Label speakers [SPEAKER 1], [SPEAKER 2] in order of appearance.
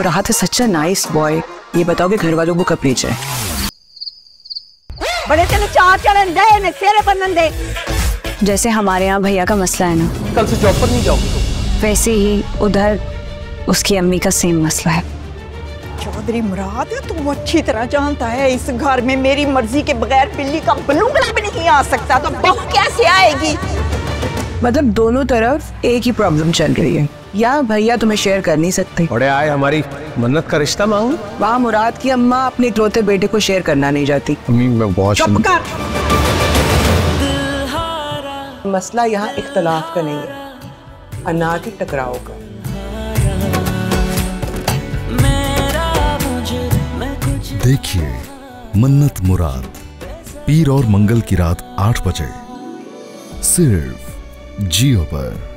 [SPEAKER 1] राहत है सच्चा नाइस बॉय। ये बताओ कि घर वालों को कब भेजा है?
[SPEAKER 2] बड़े तेरे चार चढ़न दे ने तेरे बनन दे।
[SPEAKER 3] जैसे हमारे यहाँ भैया का मसला है ना,
[SPEAKER 4] कल से जॉब पर नहीं जाओगे?
[SPEAKER 3] वैसे ही उधर उसकी अम्मी का सेम मसला है।
[SPEAKER 2] चौधरी मुराद, तू अच्छी तरह जानता है इस घर में मेरी मर्जी के बगैर बिल्ली का बलूंगड़ा भी नहीं आ सकता, तो बहू कैसे आएगी?
[SPEAKER 1] मतलब दोनों तरफ एक ही प्रॉब्लम चल रही है, या भैया तुम्हें शेयर कर नहीं सकते?
[SPEAKER 4] बड़े आए हमारी मन्नत का रिश्ता मांगू।
[SPEAKER 1] वहाँ मुराद की अम्मा अपने इकलौते बेटे को शेयर करना नहीं चाहती।
[SPEAKER 4] अम्मी मैं बहुत
[SPEAKER 2] चुप कर।
[SPEAKER 1] मसला यहाँ इख्तलाफ का नहीं है, अना के टकराव का।
[SPEAKER 5] देखिए मन्नत मुराद, पीर और मंगल की रात 8 बजे सिर्फ जियो पर।